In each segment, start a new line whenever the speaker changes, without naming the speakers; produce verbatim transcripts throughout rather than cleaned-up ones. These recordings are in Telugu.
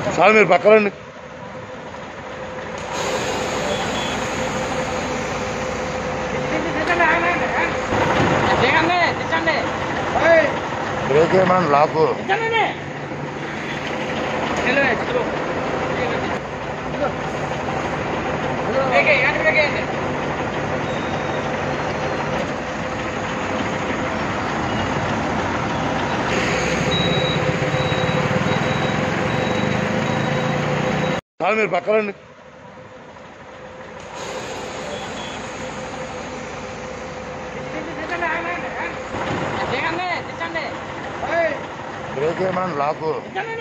సార్ మీరు పక్కనండి. బ్రేక్ ఏమన్నా లాకు సార్ మీరు పక్కనండి. బ్రేక్ ఏమన్నా లాకు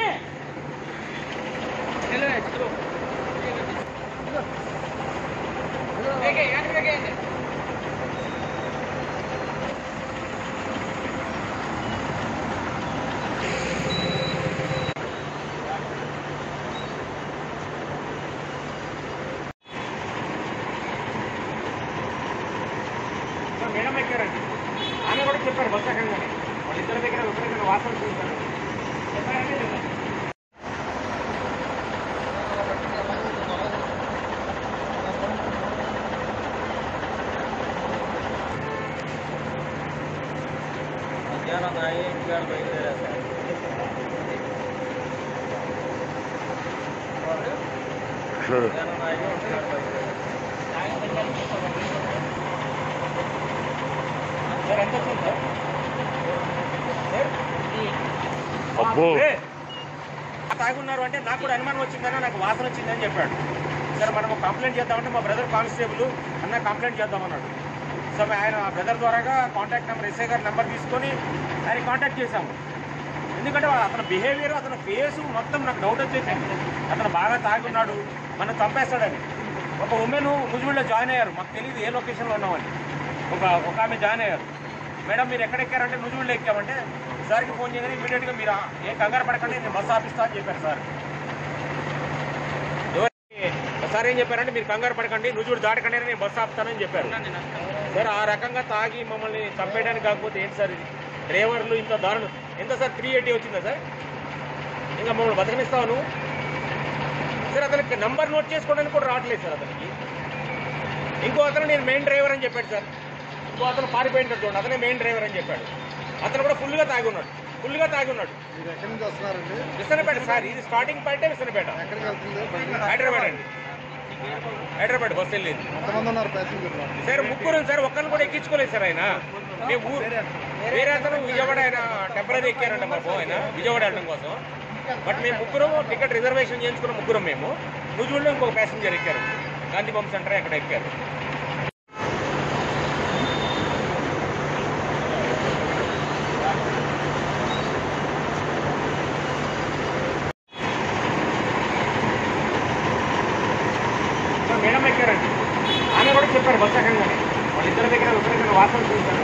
మేడం ఎక్కారండి. ఆమె కూడా చెప్పారు బస్ ఎక్కగానే వాళ్ళిద్దరి దగ్గర ఒకరిద్దరు వాసన చూస్తారు. మధ్యాహ్నం నాయి ఇంటికాడ బయలుదేరా సార్. మధ్యాహ్నం నాయి ఇంటికాడ బయలుదేరా సార్. ఎంత వచ్చింది సార్? తాగున్నారు అంటే నాకు కూడా అనుమానం వచ్చిందని, నాకు వాసన వచ్చిందని చెప్పాడు. సరే మనం కంప్లైంట్ చేద్దామంటే మా బ్రదర్ కానిస్టేబుల్ అన్న కంప్లైంట్ చేద్దామన్నాడు. సో ఆయన ఆ బ్రదర్ ద్వారాగా కాంటాక్ట్ నెంబర్ ఎస్ఐ గారి నెంబర్ తీసుకొని ఆయన కాంటాక్ట్ చేశాము. ఎందుకంటే అతని బిహేవియర్, అతని ఫేసు మొత్తం నాకు డౌట్ వచ్చేసింది. అతను బాగా తాగున్నాడు, మనం చంపేస్తాడని. ఒక ఉమెన్ ముజుబిల్లో జాయిన్ అయ్యారు, మాకు తెలియదు ఏ లొకేషన్లో ఉన్నామని. ఒక ఒక ఆమె జాయిన్ అయ్యారు. మేడం మీరు ఎక్కడ ఎక్కారంటే నుజుబిల్లో ఎక్కామంటే సార్కి ఫోన్ చేయగానే ఇమీడియట్గా మీరు ఏం కంగారు పడకండి నేను బస్సు ఆపిస్తా అని చెప్పారు సార్. ఎవరికి సార్ ఏం చెప్పారంటే మీరు కంగారు పడకండి నుజుబిడు దాటకండి నేను బస్సు ఆపుతానని చెప్పారు. సార్ ఆ రకంగా తాగి మమ్మల్ని చంపేయడానికి కాకపోతే ఏంటి సార్ ఇది? డ్రైవర్లు ఇంత దారుణం. ఎంత సార్ త్రీ ఎయిటీ వచ్చిందా సార్? ఇంకా మమ్మల్ని బతకనిస్తాను సార్. అతనికి నంబర్ నోట్ చేసుకోవడానికి కూడా రావట్లేదు సార్ అతనికి. ఇంకో అతను నేను మెయిన్ డ్రైవర్ అని చెప్పాడు సార్. ఇంకో అతను పారిపోయినట్టు చూడండి, అతనే మెయిన్ డ్రైవర్ అని చెప్పాడు. అతను కూడా ఫుల్గా తాగి ఉన్నాడు, ఫుల్గా తాగి ఉన్నాడు. విసనపేట సార్, ఇది స్టార్టింగ్ పాయింటే విసనపేట. హైదరాబాద్ అండి, హైదరాబాద్ బస్సు వెళ్ళేది సార్. ముగ్గురు సార్, ఒక్కరిని కూడా ఎక్కించుకోలేదు సార్. ఆయన మేము ఊరు వేరే అతను విజయవాడ ఆయన టెంపరీ ఎక్కారంట మాకు, ఆయన విజయవాడ వెళ్ళడం కోసం. బట్ మేము ముగ్గురం టికెట్ రిజర్వేషన్ చేయించుకున్న ముగ్గురం మేము. నుజుబిల్లో ఇంకొక ప్యాసింజర్ ఎక్కారు, గాంధీ పంప్ సెంటర్ అక్కడ ఎక్కారు. మేడం ఎక్కారండి. ఆమె కూడా చెప్పారు బస్ ఎక్కగానే వాళ్ళిద్దరి దగ్గర ఒకరిద్దరు వాసన చూస్తారు.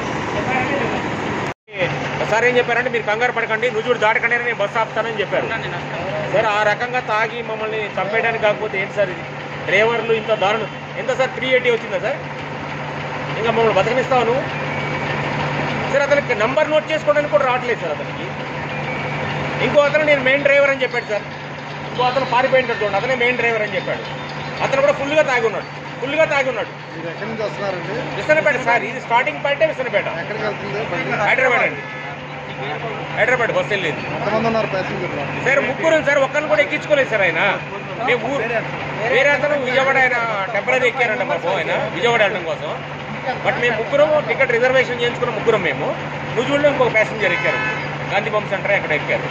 సార్ ఏం చెప్పారంటే మీరు కంగారు పడకండి నుజుబిడు దాటకండి నేను బస్సు ఆపుతానని చెప్పారు. సార్ ఆ రకంగా తాగి మమ్మల్ని చంపేయడానికి కాకపోతే ఏంటి సార్ ఇది? డ్రైవర్లు ఇంత దారుణం. ఎంత సార్ త్రీ ఎయిటీ వచ్చిందా సార్? ఇంకా మమ్మల్ని బతకనిస్తాను సార్. అతనికి నంబర్ నోట్ చేసుకోవడానికి కూడా రావట్లేదు సార్ అతనికి. ఇంకో అతను నేను మెయిన్ డ్రైవర్ అని చెప్పాడు సార్. ఇంకో అతను పారిపోయినట్టు చూడండి, అతనే మెయిన్ డ్రైవర్ అని చెప్పాడు. అతను కూడా ఫుల్గా తాగి ఉన్నాడు, ఫుల్గా తాగి ఉన్నాడు. విసనపేట సార్, ఇది స్టార్టింగ్ పాయింటే విసనపేట. హైదరాబాద్ అండి, హైదరాబాద్ బస్సు వెళ్ళేది సార్. ముగ్గురు సార్, ఒక్కరిని కూడా ఎక్కించుకోలేదు సార్. ఆయన మేము ఊరు వేరే అతను విజయవాడ ఆయన టెంపరీ ఎక్కారంట మాకు, ఆయన విజయవాడ వెళ్ళడం కోసం. బట్ మేము ముగ్గురం టికెట్ రిజర్వేషన్ చేయించుకున్న ముగ్గురం మేము. నుజుబిల్లో ఇంకొక ప్యాసింజర్ ఎక్కారు, గాంధీ పంప్ సెంటర్ అక్కడ ఎక్కారు.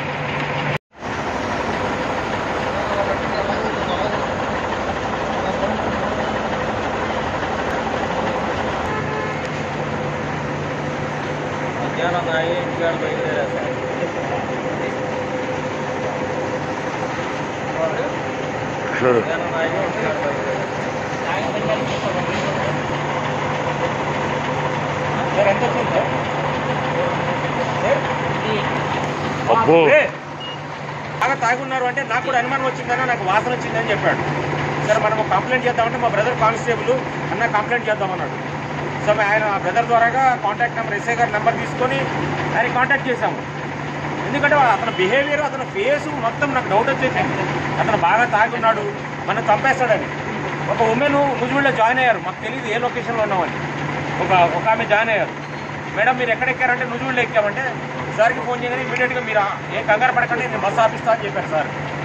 మధ్యాహ్నం నాయి ఇంటికాడ బయలుదేరా సార్. మధ్యాహ్నం నాయి ఇంటికాడ బయలుదేరా సార్. ఎంత వచ్చింది సార్? బాగా తాగున్నారు అంటే నాకు కూడా అనుమానం వచ్చిందని, నాకు వాసన వచ్చిందని చెప్పాడు. సరే మనం కంప్లైంట్ చేద్దామంటే మా బ్రదర్ కానిస్టేబుల్ అన్న కంప్లైంట్ చేద్దామన్నాడు. సో ఆయన ఆ బ్రదర్ ద్వారాగా కాంటాక్ట్ నెంబర్ ఎస్ఐ గారి నెంబర్ తీసుకొని ఆయన కాంటాక్ట్ చేశాము. ఎందుకంటే అతని బిహేవియర్, అతని ఫేస్ మొత్తం నాకు డౌట్ వచ్చేసింది. అతను బాగా తాగి ఉన్నాడు, మనం చంపేస్తాడని. ఒక ఉమెన్ నుజువుల్లో జాయిన్ అయ్యారు, మాకు తెలియదు ఏ లొకేషన్లో ఉన్నామని. ఒక ఒక ఆమె జాయిన్ అయ్యారు. మేడం మీరు ఎక్కడ ఎక్కారంటే నుజువుల్లో ఎక్కామంటే సార్కి ఫోన్ చేయగానే ఇమీడియట్గా మీరు ఏం కంగారు పడకండి నేను బస్సు ఆపిస్తా అని చెప్పారు సార్.